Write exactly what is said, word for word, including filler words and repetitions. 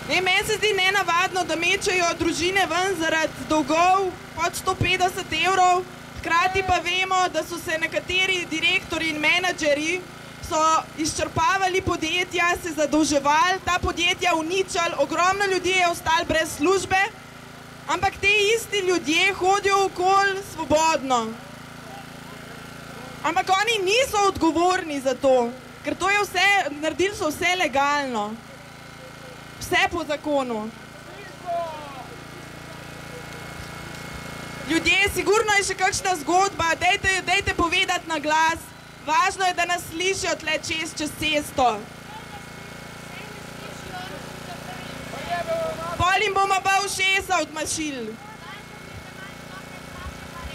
Ne, meni se zdi nenavadno, da mečejo družine ven zaradi dolgov pod sto petdeset evrov, hkrati pa vemo, da so se nekateri direktori in menedžeri so izčrpavali podjetja, se zadolževali, ta podjetja uničali, ogromno ljudi je ostalo brez službe, ampak te isti ljudje hodijo okoli svobodno. Ampak oni niso odgovorni za to, ker to je vse, naredili so vse legalno. Vse po zakonu. Ljudje, sigurno je še kakšna zgodba, dajte, dajte povedati na glas. Važno je, da nas slišijo tle čez, čez cesto. Pol jim bomo pa ušesa odmašili.